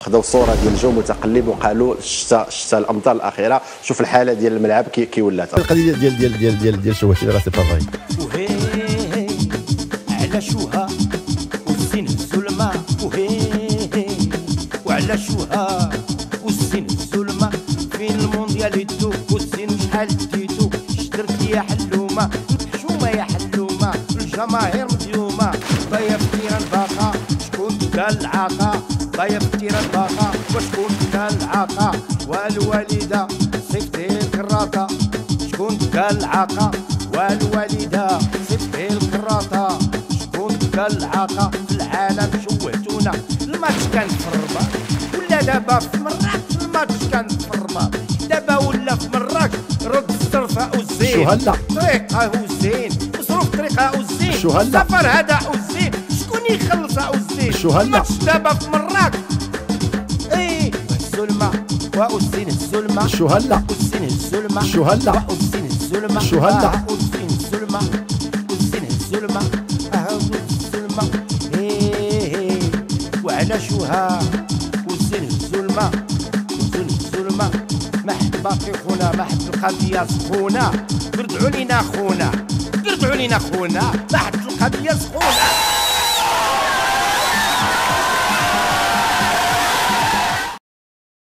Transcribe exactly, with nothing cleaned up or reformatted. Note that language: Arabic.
خداو صوره ديال جو متقلب وقالوا الشتاء الشتاء الامطار الاخيره. شوف الحاله ديال الملعب كي كي ولات. القضيه ديال ديال ديال ديال ديال شوهشي راه سي با فاي. وهي على شوها والزين الظلمه، وهي وعلى شوها والزين الظلمه، فين المونديال يدو والزين شحال ديتو، شدرت يا حلومه حشومه يا حلومه، الجماهير مديومه، ضيف تيران باقا شكون قال العاقه، ضيف تيران باقا وشكون قال العاقه، والوالده صيفطي الكراطه، شكون قال العاقه والوالده صيفطي الكراطه، شكون قال العاقه، في العالم شوهتونا، الماتش كان في الرباط ولا دابا في مراكش، الماتش كان في الرباط دابا ولا في مراكش، رد الصرفه والزين شو هلا طريقه والزين، مصروف طريقه والزين، شو هلا سفر هذا والزين، شكون يخلصها والزين، شو هلا الماتش دابا في مراكش. اي الظلمه والزين الظلمه، شو هلا والزين الظلمه، شو هلا والزين الظلمه، شو هلا والزين الظلمه، والزين الظلمه، اه الظلمه، ايه وعلى شوها والزين الظلمه، والزين الظلمه، ما حد باقي خونا، ما حد القضيه سخونه، قردعوا لينا خونا، قردعوا لينا خونا، ما حد القضيه سخونه.